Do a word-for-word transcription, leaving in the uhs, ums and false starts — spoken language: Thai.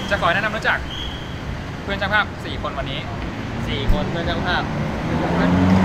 จะขอแนะนำรู้จักเพื่อนช่างภาพสี่คนวันนี้สี่คนเพื่อนช่างภาพ